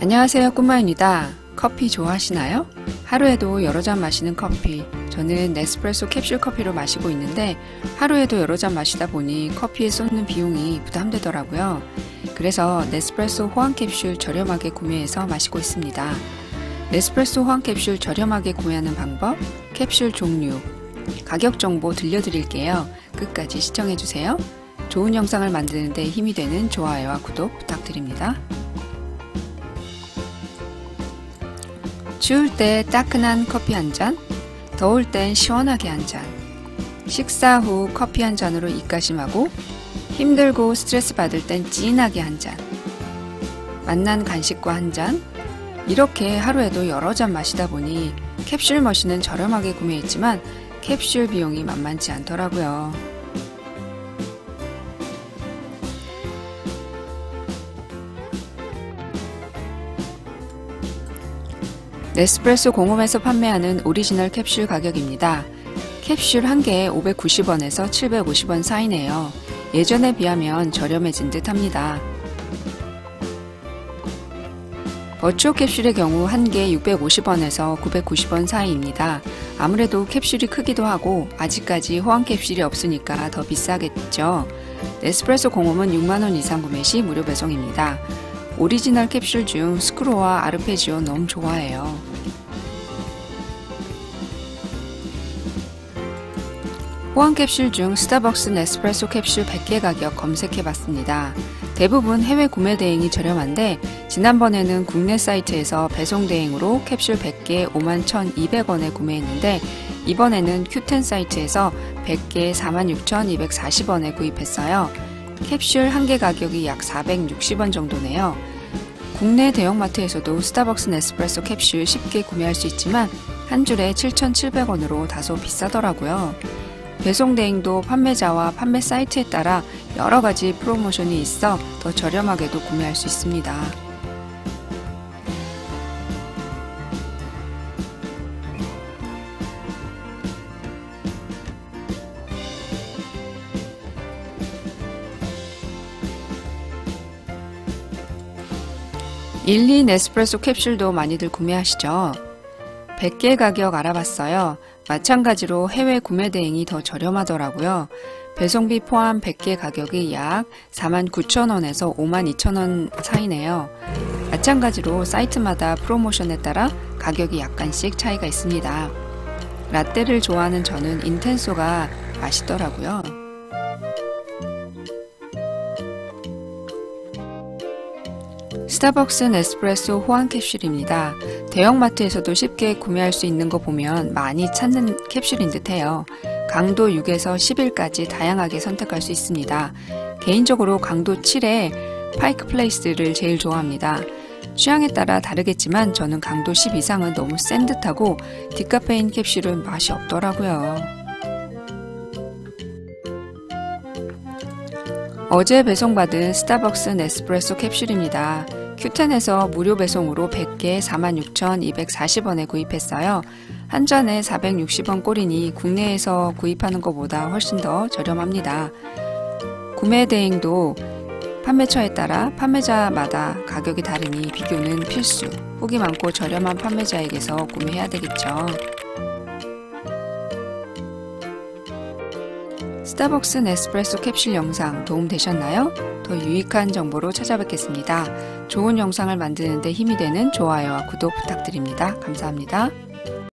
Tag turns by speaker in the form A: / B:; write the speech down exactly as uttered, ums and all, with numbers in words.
A: 안녕하세요, 꿈마입니다. 커피 좋아하시나요? 하루에도 여러 잔 마시는 커피. 저는 네스프레소 캡슐 커피로 마시고 있는데 하루에도 여러 잔 마시다 보니 커피에 쏟는 비용이 부담되더라고요. 그래서 네스프레소 호황 캡슐 저렴하게 구매해서 마시고 있습니다. 네스프레소 호황 캡슐 저렴하게 구매하는 방법, 캡슐 종류, 가격 정보 들려드릴게요. 끝까지 시청해주세요. 좋은 영상을 만드는 데 힘이 되는 좋아요와 구독 부탁드립니다. 추울 때 따끈한 커피 한 잔, 더울 땐 시원하게 한 잔, 식사 후 커피 한 잔으로 입가심하고 힘들고 스트레스 받을 땐 진하게 한 잔, 맛난 간식과 한 잔, 이렇게 하루에도 여러 잔 마시다 보니 캡슐 머신은 저렴하게 구매했지만 캡슐 비용이 만만치 않더라고요. 네스프레소 공홈에서 판매하는 오리지널 캡슐 가격입니다. 캡슐 한 개에 오백구십 원에서 칠백오십 원 사이네요. 예전에 비하면 저렴해진 듯 합니다. 버추어 캡슐의 경우 한 개에 육백오십 원에서 구백구십 원 사이입니다. 아무래도 캡슐이 크기도 하고 아직까지 호황 캡슐이 없으니까 더 비싸겠죠. 네스프레소 공홈은 육만 원 이상 구매 시 무료 배송입니다. 오리지널 캡슐 중 스크로와 아르페지오 너무 좋아해요. 호황 캡슐 중 스타벅스 네스프레소 캡슐 백 개 가격 검색해봤습니다. 대부분 해외 구매 대행이 저렴한데 지난번에는 국내 사이트에서 배송 대행으로 캡슐 백 개 오만 천이백 원에 구매했는데 이번에는 큐텐 사이트에서 백 개에 사만 육천이백사십 원에 구입했어요. 캡슐 한 개 가격이 약 사백육십 원 정도네요. 국내 대형마트에서도 스타벅스 네스프레소 캡슐 쉽게 구매할 수 있지만 한 줄에 칠천칠백 원으로 다소 비싸더라고요. 배송 대행도 판매자와 판매 사이트에 따라 여러 가지 프로모션이 있어 더 저렴하게도 구매할 수 있습니다. 일리 네스프레소 캡슐도 많이들 구매하시죠? 백 개 가격 알아봤어요. 마찬가지로 해외 구매 대행이 더 저렴하더라고요. 배송비 포함 백 개 가격이 약 사만 구천 원에서 오만 이천 원 사이네요. 마찬가지로 사이트마다 프로모션에 따라 가격이 약간씩 차이가 있습니다. 라떼를 좋아하는 저는 인텐소가 맛있더라고요. 스타벅스 네스프레소 호황 캡슐입니다. 대형마트에서도 쉽게 구매할 수 있는 거 보면 많이 찾는 캡슐인 듯해요. 강도 육에서 십일까지 다양하게 선택할 수 있습니다. 개인적으로 강도 칠에 파이크 플레이스를 제일 좋아합니다. 취향에 따라 다르겠지만 저는 강도 십 이상은 너무 센 듯하고 디카페인 캡슐은 맛이 없더라고요. 어제 배송받은 스타벅스 네스프레소 캡슐입니다. 큐텐에서 무료 배송으로 백 개에 사만 육천이백사십 원에 구입했어요. 한 잔에 사백육십 원 꼴이니 국내에서 구입하는 것보다 훨씬 더 저렴합니다. 구매 대행도 판매처에 따라 판매자마다 가격이 다르니 비교는 필수. 후기 많고 저렴한 판매자에게서 구매해야 되겠죠. 스타벅스 네스프레소 캡슐 영상 도움되셨나요? 더 유익한 정보로 찾아뵙겠습니다. 좋은 영상을 만드는 데 힘이 되는 좋아요와 구독 부탁드립니다. 감사합니다.